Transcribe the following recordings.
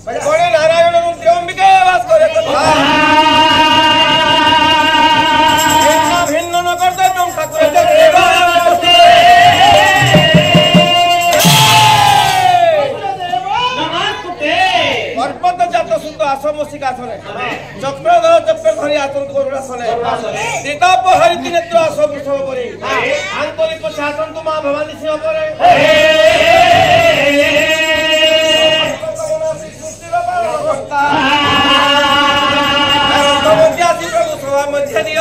गणे नारायण मूर्ति अंबिके वास करे भिन्न न करते तुम ठाकुर पर्वत जात सुंदर आसम सिंहासने चक्रधर चक्रधरी आसन गरुड़ासने सीताप हरिति नेत्र आस वृषभ परि आंतरिक शासन तुम भवानी सिंह परे सभा मध्य दियो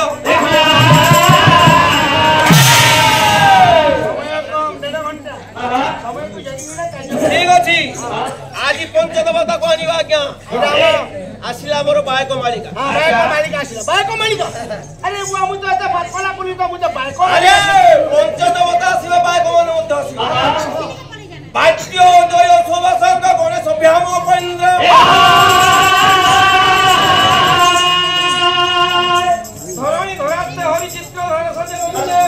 ठीक अच्छी आज पंचदेवता को आनिबा आज्ञा आसिला मोर बायक मालिका बायक मालिका अरे वो मुझे तो पाटकला पुली तो मुझे बायक अरे पंचदेवता आसिबा बायक मन मध्य आसिबा बाच्य जय शोभाशंक गणेश भ्याम उपेन्द्र धरणी धराते हरि चित्र धर सजे मुझे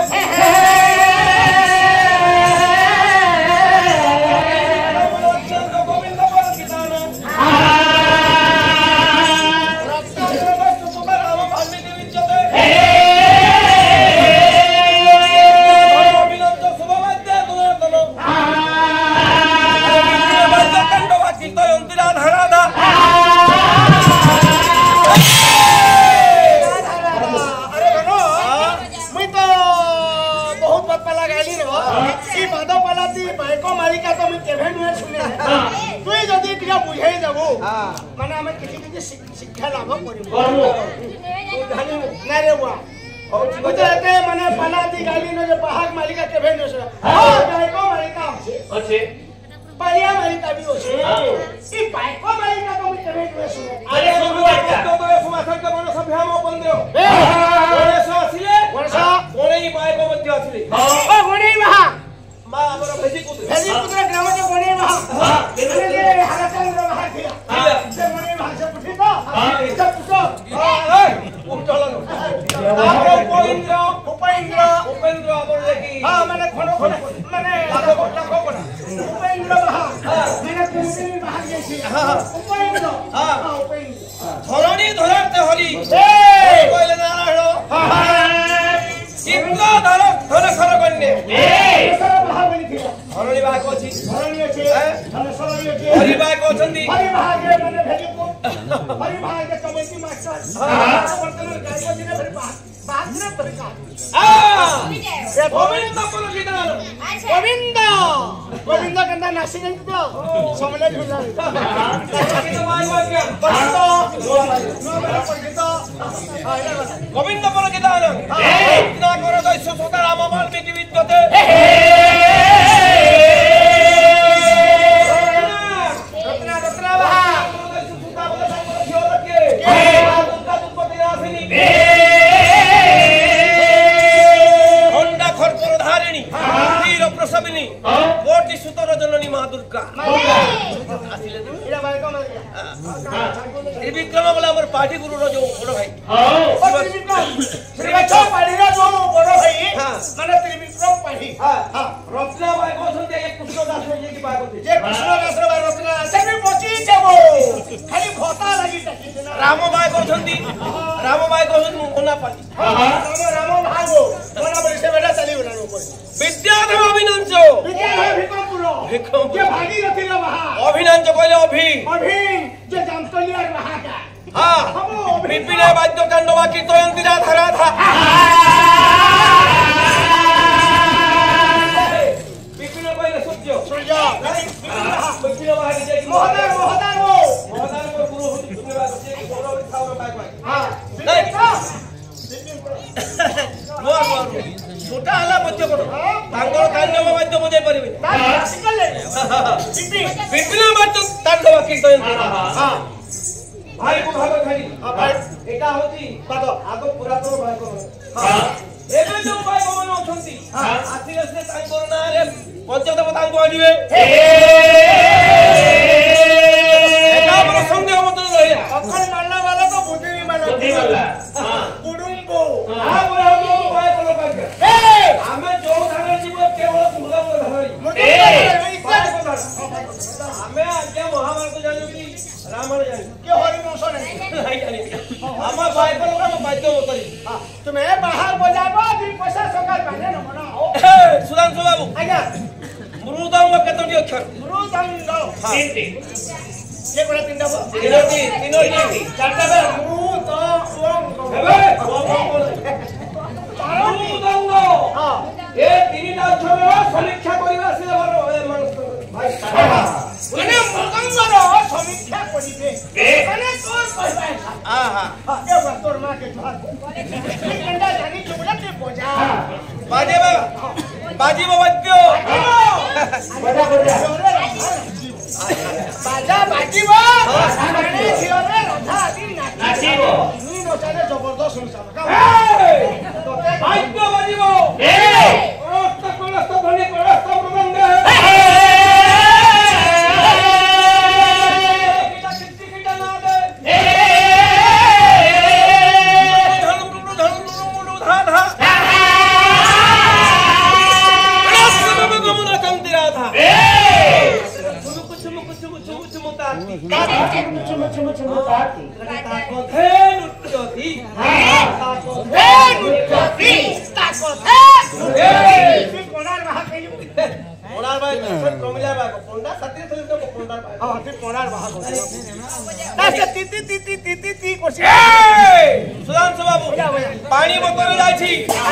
शिक्षा लाभ माने पलाती गाली न बाहर मालिका के भेन बाइको मालिका अच्छे परिया मालिका भी होछे ई बाइको मालिका को के भेन अरे सुनु तो सुमासन के मन सब हम बंदो गणेश आसीले गणेश गणेई बाइको मध्य आसीले ओ गणेई महा मा हमर भेजी पुत्र ग्राम के गणेई महा केने हरचंद्र महा थिया से गणेई महा से पुठी तो सब पुतो उठलन उपेन्द्र हमर देखि हां माने खण माने लाखो उपेन्द्र महा माने कुंती महा गेछि हां उपेन्द्र हां उपेन्द्र धरणी धरते हरि कहले नारायण चित्र धर धर खर कन्या धरणी बाग अछि हरि बाग अछंती हरि बाग माने भेजिपु हरि बाग कमेटी मास्टर वर्तमान गायको दिने भरि बाहर परिका गोविंद पर किदान गोविंद कंदा नासी नहीं तो समले झुला गोविंद पर किदान इतना करो तो सोता राम वाल्मीकि विद्यते रत्ना बहा प्रसविनी कोटि सुतर जननी मां दुर्गा आसिले एरा भाई को त्रिविक्रम वाला हमर पार्टी गुरु रो जो बड़ भाई त्रिविक्रम पार्टी रो जो बड़ भाई माने त्रिविक्रम पार्टी हां रत्ना भाई को सुनते एक कृष्ण दास हो जे की बात होती जे कृष्ण दास रो रत्ना से भी पची जेबो खाली घोटा लागि राम भाई को सुनती राम भाई को सुन कोना पार्टी राम भाई को कोना बड़ी से बेटा चली उना ऊपर विद्याधर अभिनंद के भागीरथी लो महा अभिनंद कहले अभि जे जामतलिया महा का हां विपिन वाद्य कांडवा की तयंती धरा था विपिन कहले सूर्य विपिन वाहन जे मोहदार को गुरु होती धन्यवाद जे गौरव थावर बाग हां नहीं छोटा हला मध्य करो तांगल कांडव मध्य बुझे परिबे विपिन मध्य तांडव कीर्तन हां भाई को भाग खाली हां भाई एका होती बात आगो पुरातन भाई को हां एबे जो भाई को मन अछंती हां आथिले से तांगल ना रे पंचदेव तांगो आनिबे एका प्रसंग मत रहिया अखल मानना वाला तो बुद्धि वाला हां कुडुंबो हां भाई को लोग हमें जो धारे जीव केवल मुर्गा धरी हमें आज्ञा महाभारत जानो कि ଆମର ଜାଣି କିଏ ହରି ବଂଶ ନାହିଁ ନାଇଁ ଜାଣି ଆମ ଭାଇ ଲୋକ ଆମ ବାଧ୍ୟ କରି ତୁମେ ବାହାର ବଜାବ ଦୁଇ ପଇସା ସକାଳ ପାଇଲେ ନବ ନା ସୁଧାଂଶୁ ବାବୁ ଆଜ୍ଞା ମୃଦଙ୍ଗ କେତୋଟି ଅକ୍ଷର ମୃଦଙ୍ଗ ତିନଟି କିଏ କୋଡା ତିନଟା ତିନୋଟି ଚାରଟା ବେ ମୃଦଙ୍ଗ ମୃଦଙ୍ଗ ହଁ ଏ ତିନିଟା ଅକ୍ଷର ସମୀକ୍ଷା କରିବା ସେ ଭଲ ଭାଇ ମାନେ ମୃଦଙ୍ଗର ସମୀକ୍ଷା କରିବେ ମାନେ তোর କହିବା আহা ଏ তোর মা কে জোহার কেনটা জানি চুবলা তে বজা বাজিব বাজিব বাদ্য বাজা বাজিব মানে ঝিওরে রাধা আদি নাচিব নি নচালে জবরদস্ত সংসার বাদ্য বাজিব কলস্ত কলস্ত ধ্বনি কলস্ত মৃদঙ্গ ସୁଧାଂଶୁ ବାବୁ ପାଣି ବୋତଲ ଯାଇଛି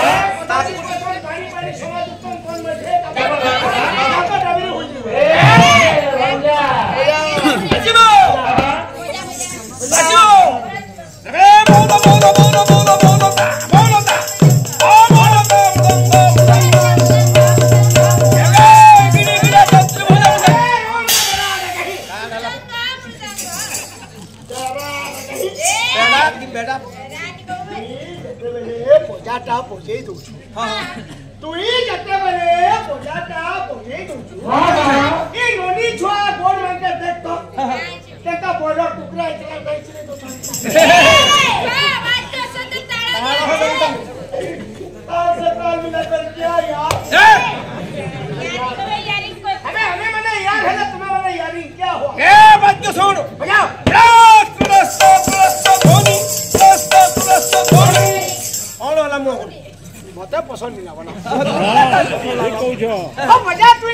তুই যেতেবেলে পূজাটা বজেই দউছু এই ননি ছুয়া গোল মানকে দেখ তো কেটা বড় টুকরা ইতলা গাইছিলে তো से काल मिला कर क्या यार हमें मने यार है ना तुम्हें मने यारी क्या हुआ ए बात को सुन बजाओ और वाला मुंह मते पसंद नहीं बना ठीक कहू छ अब बजा तू